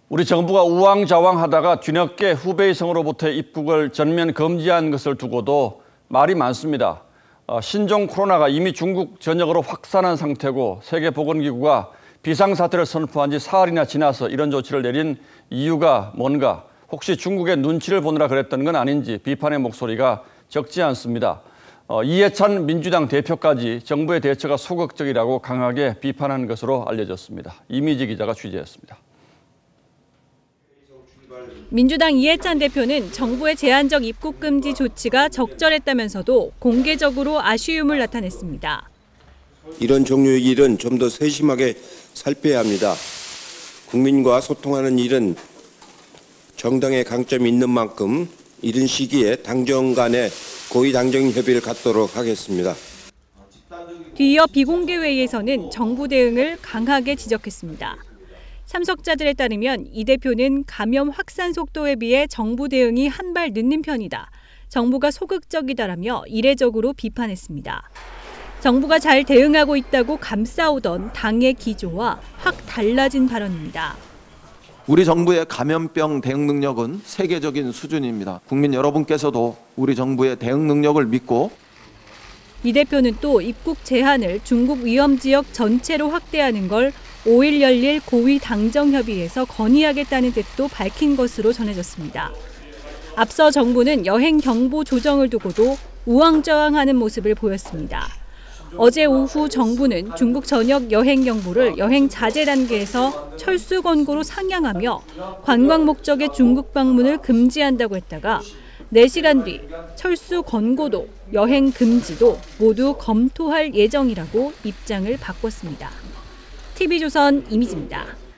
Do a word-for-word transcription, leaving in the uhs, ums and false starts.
우리 정부가 우왕좌왕하다가 뒤늦게 후베이 성으로부터의 입국을 전면 금지한 것을 두고도 말이 많습니다. 신종 코로나가 이미 중국 전역으로 확산한 상태고 세계보건기구가 비상사태를 선포한 지 사흘이나 지나서 이런 조치를 내린 이유가 뭔가, 혹시 중국의 눈치를 보느라 그랬던 건 아닌지 비판의 목소리가 적지 않습니다. 이해찬 민주당 대표까지 정부의 대처가 소극적이라고 강하게 비판한 것으로 알려졌습니다. 이미지 기자가 취재했습니다. 민주당 이해찬 대표는 정부의 제한적 입국 금지 조치가 적절했다면서도 공개적으로 아쉬움을 나타냈습니다. 이런 종류의 일은 좀 더 세심하게 살펴야 합니다. 국민과 소통하는 일은 정당의 강점이 있는 만큼 이른 시기에 당정 간의 고위 당정 협의를 갖도록 하겠습니다. 뒤이어 비공개 회의에서는 정부 대응을 강하게 지적했습니다. 참석자들에 따르면 이 대표는 감염 확산 속도에 비해 정부 대응이 한 발 늦는 편이다. 정부가 소극적이다라며 이례적으로 비판했습니다. 정부가 잘 대응하고 있다고 감싸오던 당의 기조와 확 달라진 발언입니다. 우리 정부의 감염병 대응 능력은 세계적인 수준입니다. 국민 여러분께서도 우리 정부의 대응 능력을 믿고. 이 대표는 또 입국 제한을 중국 위험지역 전체로 확대하는 걸 오일 열릴 고위 당정협의에서 건의하겠다는 뜻도 밝힌 것으로 전해졌습니다. 앞서 정부는 여행 경보 조정을 두고도 우왕좌왕하는 모습을 보였습니다. 어제 오후 정부는 중국 전역 여행 경보를 여행 자제 단계에서 철수 권고로 상향하며 관광 목적의 중국 방문을 금지한다고 했다가 네 시간 뒤 철수 권고도 여행 금지도 모두 검토할 예정이라고 입장을 바꿨습니다. 티비조선 이미지입니다.